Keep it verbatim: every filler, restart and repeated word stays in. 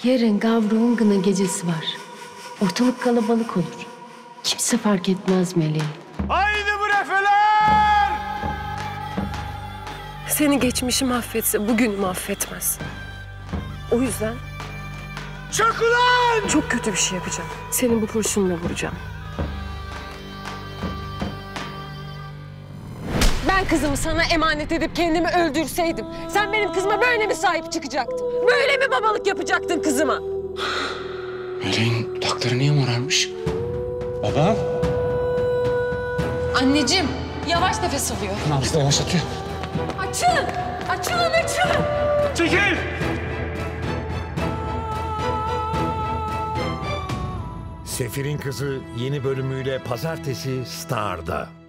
Yarın Gavruğun Gına gecesi var. Ortalık kalabalık olur. Kimse fark etmez Meleği. Haydi bu refeler! Seni geçmişim affetse bugün affetmez. O yüzden Çak ulan! çok kötü bir şey yapacağım. Seni bu kurşunla vuracağım. Ben kızımı sana emanet edip kendimi öldürseydim, sen benim kızıma böyle mi sahip çıkacaktın? Böyle mi babalık yapacaktın kızıma? Meleğin dudakları niye morarmış? Babam. Anneciğim, yavaş nefes alıyor. Nabzı da yavaşlatıyor. Açın! Açılın, açın! Çekil! Sefir'in Kızı yeni bölümüyle pazartesi Star'da.